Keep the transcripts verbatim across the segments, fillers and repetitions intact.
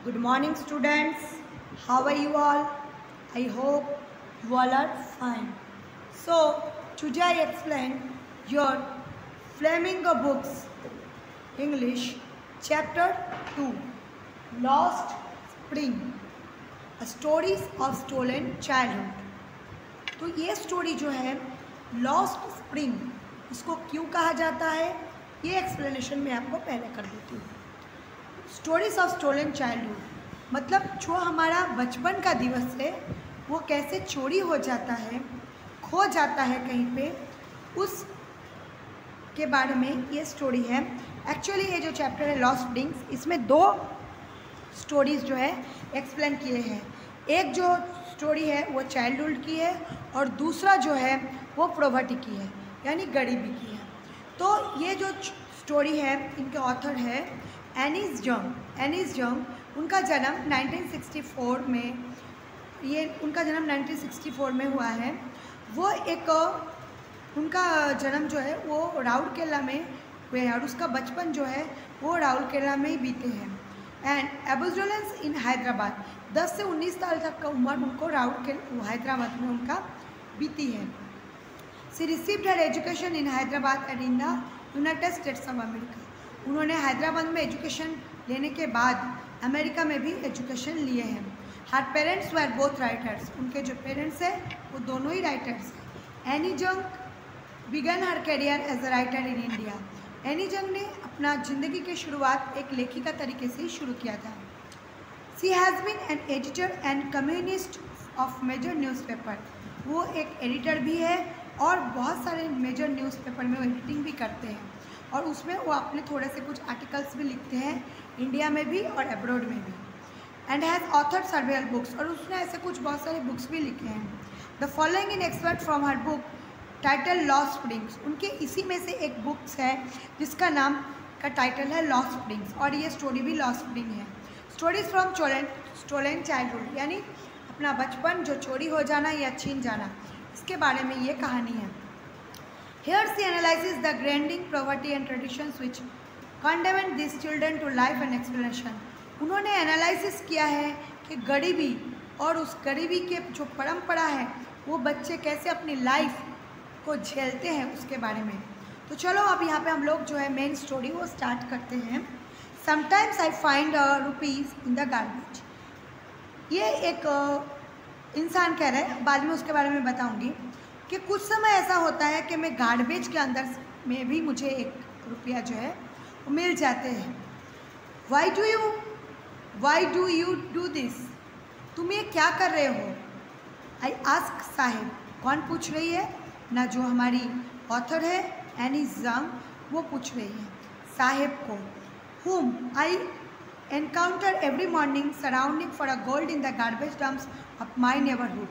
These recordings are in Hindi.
Good morning, students. How are you all? I hope you all are fine. So, today I explain your Flamingo Books English Chapter two Lost Spring Stories of Stolen Childhood. तो ये स्टोरी जो है लॉस्ट स्प्रिंग, इसको क्यों कहा जाता है ये एक्सप्लेनेशन मैं आपको पहले कर देती हूँ। स्टोरीज ऑफ स्टोलन चाइल्डहुड मतलब जो हमारा बचपन का दिवस है वो कैसे चोरी हो जाता है, खो जाता है कहीं पे, उस के बारे में ये स्टोरी है। एक्चुअली ये जो चैप्टर है लॉस्ट स्प्रिंग्स, इसमें दो स्टोरीज़ जो है एक्सप्लेन किए हैं। एक जो स्टोरी है वो चाइल्डहुड की है और दूसरा जो है वो पॉवर्टी की है, यानी गरीबी की है। तो ये जो स्टोरी है इनके ऑथर है एनीस यंग। एनीस यंग उनका जन्म नाइनटीन सिक्सटी फोर में ये उनका जन्म नाइनटीन सिक्सटी फोर में हुआ है। वो एक उनका जन्म जो है वो राउरकेला में हुए हैं और उसका बचपन जो है वो राउरकेला में ही बीते हैं। एंड एबुजोलेंस इन हैदराबाद, दस से उन्नीस साल तक का उम्र उनको राउरकेला हैदराबाद में उनका बीती है। She received her education in Hyderabad and in the United States of America. उन्होंने हैदराबाद में एजुकेशन लेने के बाद अमेरिका में भी एजुकेशन लिए हैं। Her parents were both writers, उनके जो पेरेंट्स हैं वो दोनों ही राइटर्स हैं। Anees Jung began her career as a writer in India. Anees Jung ने अपना ज़िंदगी की शुरुआत एक लेखिका तरीके से ही शुरू किया था। She has been an editor and communist of major newspaper, वो एक एडिटर भी है और बहुत सारे मेजर न्यूज़पेपर में वो एडिटिंग भी करते हैं और उसमें वो अपने थोड़े से कुछ आर्टिकल्स भी लिखते हैं, इंडिया में भी और अब्रॉड में भी। And has author several books, और उसने ऐसे कुछ बहुत सारे बुक्स भी लिखे हैं। The following in expert from her book title Lost Springs, उनके इसी में से एक बुक्स है जिसका नाम का टाइटल है लॉस्ट स्प्रिंग्स और ये स्टोरी भी लॉस्ट स्प्रिंग है। Stories from stolen stolen childhood, यानी अपना बचपन जो चोरी हो जाना या छीन जाना, इसके बारे में ये कहानी है। Here she analyzes the grinding poverty and traditions which condemn these children to life and explanation. उन्होंने एनालिसिस किया है कि गरीबी और उस गरीबी के जो परंपरा है वो बच्चे कैसे अपनी लाइफ को झेलते हैं उसके बारे में। तो चलो अब यहाँ पे हम लोग जो है मेन स्टोरी वो स्टार्ट करते हैं। Sometimes I find rupees in the garbage, ये एक इंसान कह रहा है, बाद में उसके बारे में बताऊँगी कि कुछ समय ऐसा होता है कि मैं गार्बेज के अंदर में भी मुझे एक रुपया जो है वो मिल जाते हैं। Why do you why do you do this, तुम ये क्या कर रहे हो? आई आस्क साहिब, कौन पूछ रही है ना, जो हमारी ऑथर है एनीस यंग, वो पूछ रही है साहिब को। Whom I encounter every morning surrounding for a gold in the garbage dumps of my neighbourhood.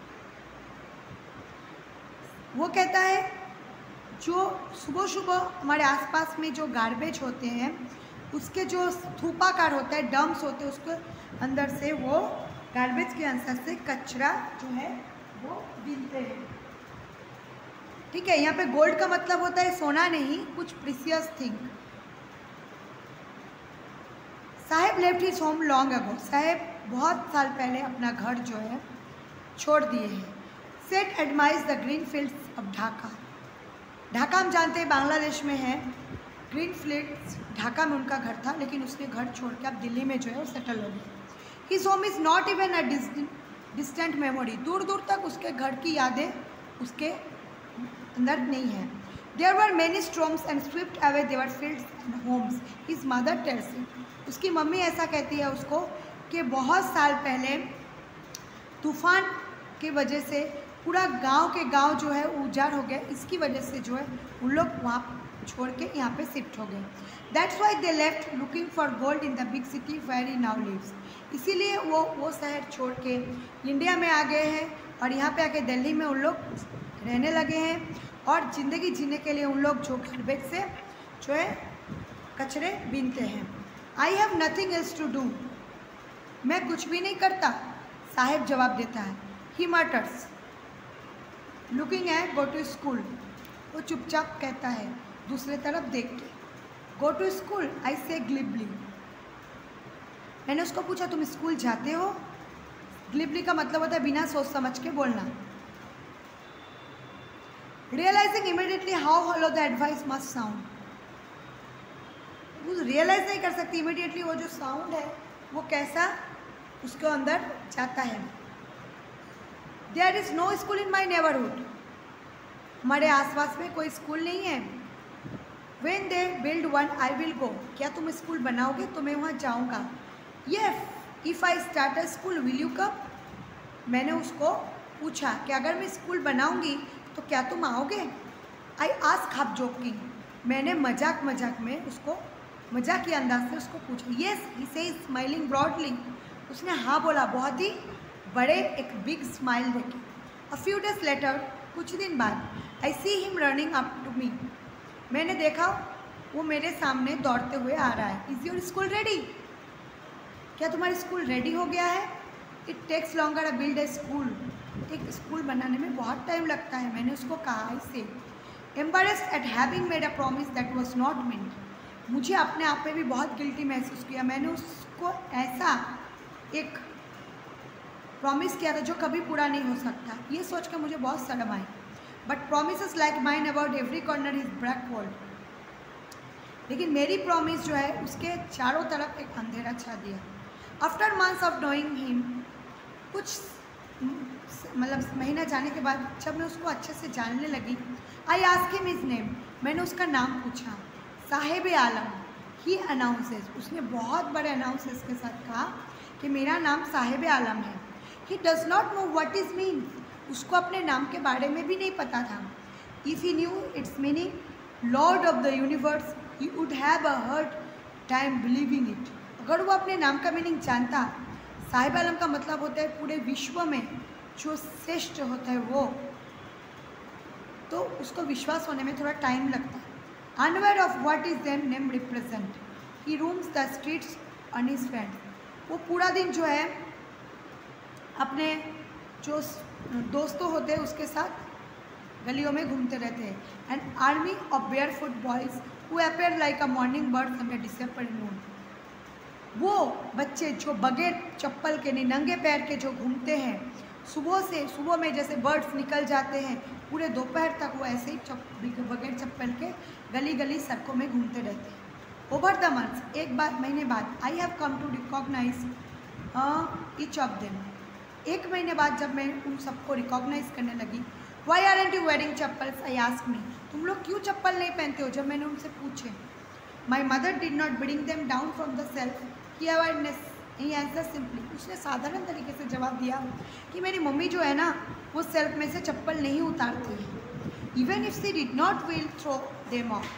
वो कहता है जो सुबह सुबह हमारे आसपास में जो गार्बेज होते हैं उसके जो स्तूपाकार होता है, डम्प्स होते हैं, उसके अंदर से वो गार्बेज के अंदर से कचरा जो है वो बीनते हैं। ठीक है, यहाँ पे गोल्ड का मतलब होता है सोना नहीं, कुछ precious thing. Saheb left his home long ago, Saheb बहुत साल पहले अपना घर जो है छोड़ दिए हैं। सेट एडमाइज the green fields of Dhaka, Dhaka हम जानते हैं बांग्लादेश में है। ग्रीन फील्ड्स ढाका में उनका घर था, लेकिन उसने घर छोड़ के अब दिल्ली में जो है वो सेटल हो गया। His home is not even a distant memory, दूर दूर तक उसके घर की यादें उसके अंदर नहीं है। There were many storms and swift away their fields and homes, his mother tells him, उसकी मम्मी ऐसा कहती है उसको कि बहुत साल पहले तूफान की वजह से पूरा गांव के गांव जो है उजाड़ हो गया, इसकी वजह से जो है उन लोग वहाँ छोड़ के यहाँ पे शिफ्ट हो गए। That's why they left looking for gold in the big city where he now lives, इसीलिए वो वो शहर छोड़ के इंडिया में आ गए हैं और यहाँ पे आके दिल्ली में उन लोग रहने लगे हैं और ज़िंदगी जीने के लिए उन लोग जो गार्बेज से जो है कचरे बीनते हैं। I have nothing else to do, मैं कुछ भी नहीं करता, साहिब जवाब देता है। He mutters looking at go to school, वो चुपचाप कहता है दूसरे तरफ देख के। गो टू स्कूल आई से ग्लिबली, मैंने उसको पूछा तुम स्कूल जाते हो? ग्लिबली का मतलब होता है बिना सोच समझ के बोलना। Realising immediately how hollow the advice must sound, वो रियलाइज नहीं कर सकती इमीडिएटली वो जो साउंड है वो कैसा उसके अंदर जाता है। There is no school in my neighbourhood, हमारे आसपास में कोई स्कूल नहीं है। When they build one I will go, क्या तुम स्कूल बनाओगे तो मैं वहाँ जाऊँगा। Yes if I start a school will you come, मैंने उसको पूछा कि अगर मैं स्कूल बनाऊँगी तो क्या तुम आओगे। आई आस्क हाफ जोकिंग, मैंने मजाक मजाक में उसको मजाक के अंदाज से उसको पूछा। येस ही से स्माइलिंग ब्रॉडली, उसने हाँ बोला बहुत ही बड़े एक बिग स्माइल देके। अ फ्यू डेज लेटर, कुछ दिन बाद, I see him running up to me, मैंने देखा वो मेरे सामने दौड़ते हुए आ रहा है। इज़ योर स्कूल रेडी, क्या तुम्हारा स्कूल रेडी हो गया है। It takes longer a build a school, एक स्कूल बनाने में बहुत टाइम लगता है। मैंने उसको कहा इसे embarrassed at having made a promise that was not meant, मुझे अपने आप में भी बहुत गिल्टी महसूस किया। मैंने उसको ऐसा एक प्रॉमिस किया था जो कभी पूरा नहीं हो सकता, ये सोच कर मुझे बहुत शर्म आई। But promise like mine about every corner is black world, लेकिन मेरी प्रॉमिस जो है उसके चारों तरफ एक अंधेरा छा दिया। After months of knowing him, कुछ मतलब महीना जाने के बाद जब मैं उसको अच्छे से जानने लगी, I ask him his name, मैंने उसका नाम पूछा। साहेब आलम, ही अनाउंसेस, उसने बहुत बड़े अनाउंसेस के साथ कहा कि मेरा नाम साहेब आलम है। He does not know what is mean, उसको अपने नाम के बारे में भी नहीं पता था। If he knew its meaning lord of the universe he would have a hard time believing it, अगर वो अपने नाम का मीनिंग जानता, साहिब आलम का मतलब होता है पूरे विश्व में जो श्रेष्ठ होता है वो, तो उसको विश्वास होने में थोड़ा टाइम लगता है। Unaware of what is their name represent, he roams the streets on his friend, वो पूरा दिन जो है अपने जो दोस्तों होते हैं उसके साथ गलियों में घूमते रहते हैं। An army of barefoot boys who appear like a morning bird under December moon, वो बच्चे जो बगैर चप्पल के नहीं नंगे पैर के जो घूमते हैं सुबह से, सुबह में जैसे बर्ड्स निकल जाते हैं पूरे दोपहर तक वो ऐसे ही चप बगैर चप्पल के गली गली सड़कों में घूमते रहते हैं। ओवर द मंथ्स, एक बार महीने बाद, I have come to recognise each of them, एक महीने बाद जब मैं उन सबको रिकॉग्नाइज करने लगी। Why are and you wearing chappals, I ask me, तुम लोग क्यों चप्पल नहीं पहनते हो, जब मैंने उनसे पूछे। My mother did not bring them down from the shelf, he awareness, he answer simply, उसने साधारण तरीके से जवाब दिया कि मेरी मम्मी जो है ना वो सेल्फ में से चप्पल नहीं उतारती है। Even if she did not will throw them off,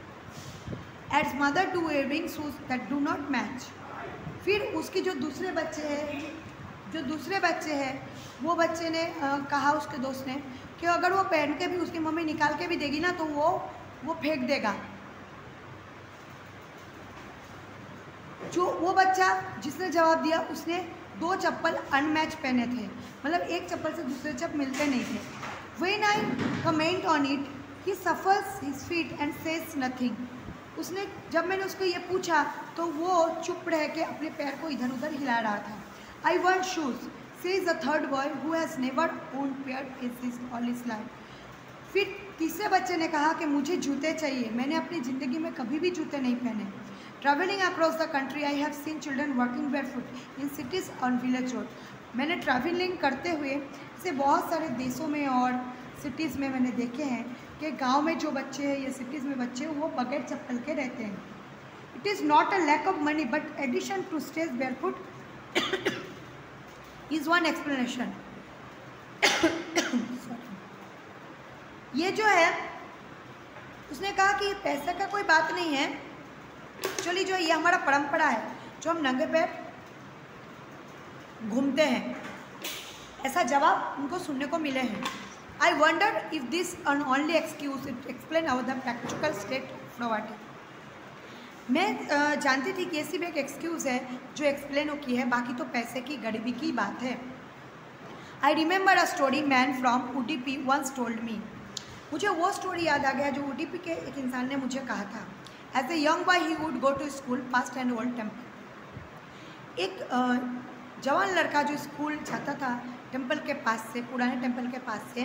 adds mother too wearing shoes that do not match. फिर उसके जो दूसरे बच्चे हैं जो दूसरे बच्चे हैं वो बच्चे ने आ, कहा उसके दोस्त ने कि अगर वो पहन के भी उसकी मम्मी निकाल के भी देगी ना तो वो वो फेंक देगा। जो वो बच्चा जिसने जवाब दिया उसने दो चप्पल अनमैच पहने थे, मतलब एक चप्पल से दूसरे चप्पल मिलते नहीं थे। When I comment on it he suffers his feet and says nothing, उसने जब मैंने उसको ये पूछा तो वो चुप रह के अपने पैर को इधर उधर हिला रहा था। I want shoes, says a third boy who has never owned pair is his all his life. फिर तीसरे बच्चे ने कहा कि मुझे जूते चाहिए, मैंने अपनी ज़िंदगी में कभी भी जूते नहीं पहने। Travelling across the country I have seen children working barefoot in cities on village road, मैंने ट्रैवलिंग करते हुए ऐसे बहुत सारे देशों में और सिटीज़ में मैंने देखे हैं कि गांव में जो बच्चे हैं या सिटीज़ में बच्चे वो बगैर चप्पल के रहते हैं। It is not a lack of money but addition to stage barefoot is one explanation. ये जो है उसने कहा कि पैसे का कोई बात नहीं है, चलिए जो ये हमारा परंपरा है जो हम नंगे पैर घूमते हैं, ऐसा जवाब उनको सुनने को मिले हैं। I wonder if this an only excuse it explain our the practical state of poverty. मैं जानती थी कि ये सिर्फ एक एक्सक्यूज़ है जो एक्सप्लेन हो की है, बाकी तो पैसे की गरीबी की बात है। I remember a story man from Udupi once told me, मुझे वो स्टोरी याद आ गया जो उडीपी के एक इंसान ने मुझे कहा था। As a young boy he would go to school past an old temple, एक अ, जवान लड़का जो स्कूल जाता था टेम्पल के पास से, पुराने टेम्पल के पास से,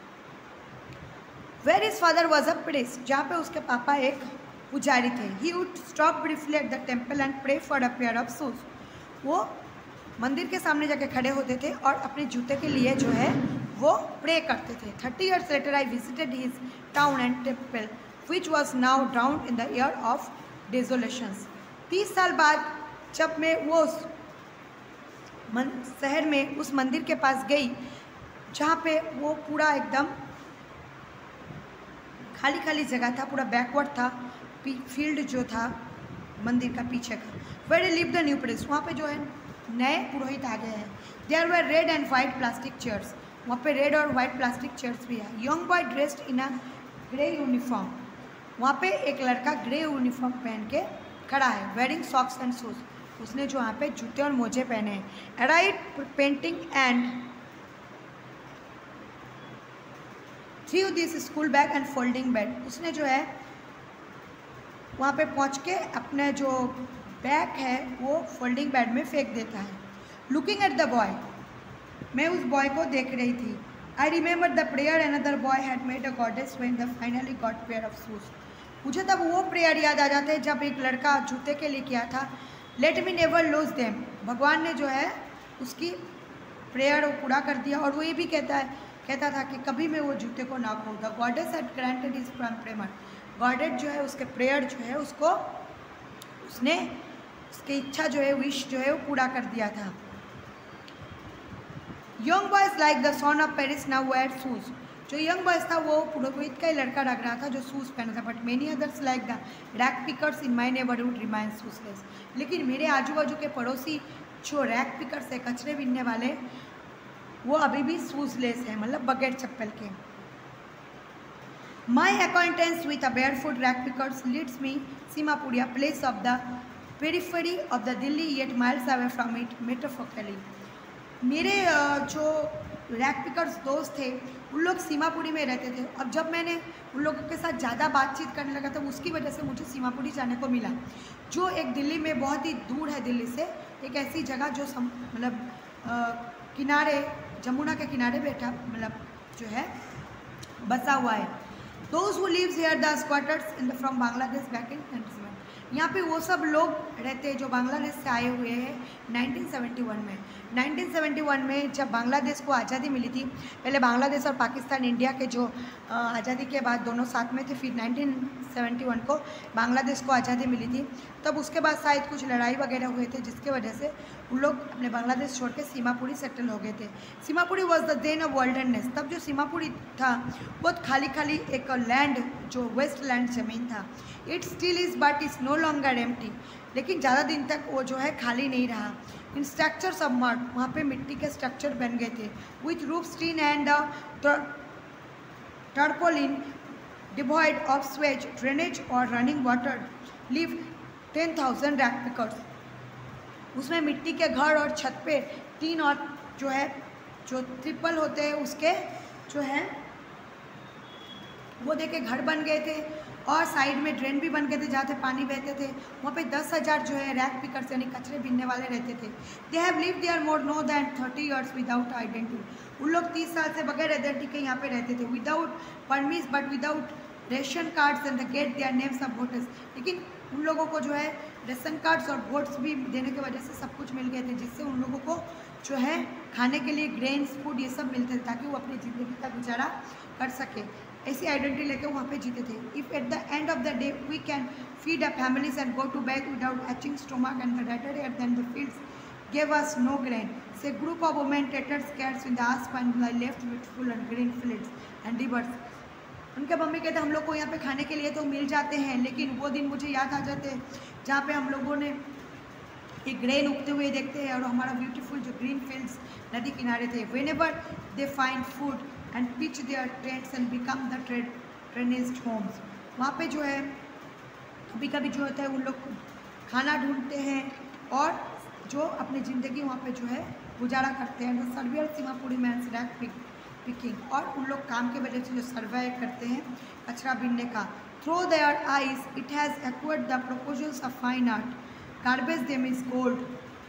where his father was a priest, जहाँ पे उसके पापा एक पुजारी थे। He would stop briefly at the temple and pray for a pair of shoes. वो मंदिर के सामने जाके खड़े होते थे और अपने जूते के लिए जो है वो प्रे करते थे। Thirty years later I visited his town and temple which was now drowned in the year of desolations. तीस साल बाद जब मैं वो उस मन शहर में उस मंदिर के पास गई जहाँ पे वो पूरा एकदम खाली खाली जगह था, पूरा बैकवर्ड था, फील्ड जो था मंदिर का पीछे का, where live the new priest, वहाँ पे जो है नए पुरोहित आ गए हैं। There were red and white plastic chairs, वहाँ पे रेड और वाइट प्लास्टिक चेयर्स भी है। Young boy dressed in a grey uniform, वहाँ पे एक लड़का ग्रे यूनिफॉर्म पहन के खड़ा है। वेयरिंग सॉक्स एंड शूज, उसने जो वहाँ पे जूते और मोजे पहने हैं। Alright painting and through this school bag and folding bed, उसने जो है वहाँ पे पहुँच के अपने जो बैग है वो फोल्डिंग बेड में फेंक देता है। लुकिंग एट द बॉय, मैं उस बॉय को देख रही थी। I remember the prayer another boy had made a goddess when the finally got pair of shoes, मुझे तब वो प्रेयर याद आ जाते जब एक लड़का जूते के लिए किया था। Let me never lose them, भगवान ने जो है उसकी प्रेयर पूरा कर दिया और वो ये भी कहता है कहता था कि कभी मैं वो जूते को ना खो। The goddess had granted his prayer, goddess जो है उसके प्रेयर जो है उसको उसने उसकी इच्छा जो है विश जो है वो पूरा कर दिया था। Young boys like the son of Paris now wear shoes, जो यंग बॉयज था वो पुरोहित का ही लड़का लग रहा था जो शूज़ पहना था। But many others like the rag pickers in my neighbourhood remain shoeless, लेकिन मेरे आजू बाजू के पड़ोसी जो रैक पिकर्स है, कचरे बीनने वाले, वो अभी भी शूजलेस है, मतलब बगैर चप्पल के। My acquaintance with a barefoot rag pickers leads me Seemapuri, a place of the periphery of the Delhi yet miles away from it metropolitan. मेरे जो रैक पिकर्स दोस्त थे उन लोग सीमापुरी में रहते थे। अब जब मैंने उन लोगों के साथ ज़्यादा बातचीत करने लगा तो उसकी वजह से मुझे सीमापुरी जाने को मिला, जो एक दिल्ली में बहुत ही दूर है दिल्ली से, एक ऐसी जगह जो मतलब किनारे, जमुना के किनारे बैठा मतलब जो है बसा हुआ है। Those who lives here the squatters in the from Bangladesh back in nineteen seventy, यहाँ पे वो सब लोग रहते हैं जो बांग्लादेश से आए हुए हैं नाइनटीन सेवेंटी वन में। नाइनटीन सेवेंटी वन में जब बांग्लादेश को आज़ादी मिली थी, पहले बांग्लादेश और पाकिस्तान इंडिया के जो आज़ादी के बाद दोनों साथ में थे, फिर नाइनटीन सेवेंटी वन को बांग्लादेश को आज़ादी मिली थी। तब उसके बाद शायद कुछ लड़ाई वगैरह हुए थे जिसके वजह से उन लोग अपने बांग्लादेश छोड़ के सीमापुरी सेटल हो गए थे। Seemapuri was the then of worldliness, तब जो सीमापुरी था बहुत खाली खाली एक लैंड जो वेस्ट लैंड ज़मीन था। It still is but is no longer empty, लेकिन ज़्यादा दिन तक वो जो है खाली नहीं रहा। इन स्ट्रक्चर्स ऑफ मड, वहाँ पे मिट्टी के स्ट्रक्चर बन गए थे। With roof stein and tarpaulin devoid of sewage drainage और running water live ten thousand rag pickers, उसमें मिट्टी के घर और छत पे तीन और जो है जो ट्रिपल होते हैं उसके जो है वो देखे घर बन गए थे और साइड में ड्रेन भी बन गए थे जहाँ से पानी बहते थे। वहाँ पे दस हज़ार जो है रैक पिकर्स यानी कचरे बीनने वाले रहते थे। They have lived there more no than thirty years without identity, उन लोग तीस साल से बगैर आइडेंटिटी के यहाँ पे रहते थे। Without permits but without ration cards and the get their names of voters, लेकिन उन लोगों को जो है रेशन कार्ड्स और वोट्स भी देने की वजह से सब कुछ मिल गए थे, जिससे उन लोगों को जो है खाने के लिए ग्रेन्स फूड ये सब मिलते थे ताकि वो अपनी ज़िंदगी का गुजारा कर सके। ऐसी आइडेंटिटी लेके वहाँ पे जीते थे। If at the end of the day we can feed a families and go to bed without aching stomach and the rather air than the fields gave us no grain. Say group of women tattered scarce in the asp and left with full and green fields and rivers. उनके मम्मी कहते हम लोग को यहाँ पे खाने के लिए तो मिल जाते हैं, लेकिन वो दिन मुझे याद आ जाते हैं जहाँ पे हम लोगों ने एक ग्रेन उगते हुए देखते हैं और हमारा ब्यूटीफुल जो ग्रीन फील्ड्स नदी किनारे थे। Whenever they find food and pitch their tents and become the trenched homes, वहाँ पे जो है कभी कभी जो होता है उन लोग खाना ढूंढते हैं और जो अपनी ज़िंदगी वहाँ पे जो है गुजारा करते हैं। The saviour Seemapuri man's rag pick picking, और उन लोग काम के वजह से जो सर्वाइव करते हैं कचरा बीनने का। Through their eyes it has acquired the proposals of fine art, garbage them is gold.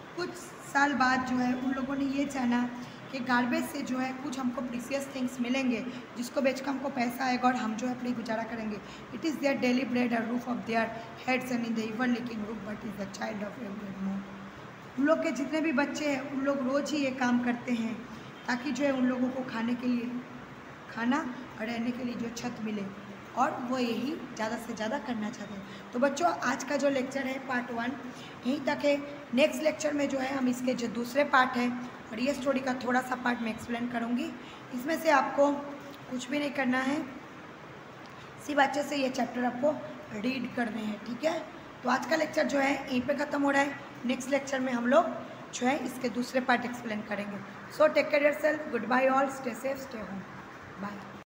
कुछ साल बाद जो है उन लोगों ने ये जाना कि गार्बेज से जो है कुछ हमको प्रीसियस थिंग्स मिलेंगे जिसको बेच कर हमको पैसा आएगा और हम जो है अपनी गुजारा करेंगे। It is their daily bread और roof of their heads and in the ever leaking roof but is the child of every more. उन लोग के जितने भी बच्चे हैं उन लोग रोज़ ही ये काम करते हैं ताकि जो है उन लोगों को खाने के लिए खाना और रहने के लिए जो छत मिले, और वो यही ज़्यादा से ज़्यादा करना चाहते हैं। तो बच्चों, आज का जो लेक्चर है पार्ट वन यहीं तक है। नेक्स्ट लेक्चर में जो है हम इसके जो दूसरे पार्ट है और ये स्टोरी का थोड़ा सा पार्ट मैं एक्सप्लेन करूँगी। इसमें से आपको कुछ भी नहीं करना है, सिर्फ अच्छे से ये चैप्टर आपको रीड करने हैं, ठीक है। तो आज का लेक्चर जो है यहीं पे ख़त्म हो रहा है। नेक्स्ट लेक्चर में हम लोग जो है इसके दूसरे पार्ट एक्सप्लेन करेंगे। So take care yourself, good bye all, stay safe, stay home, bye.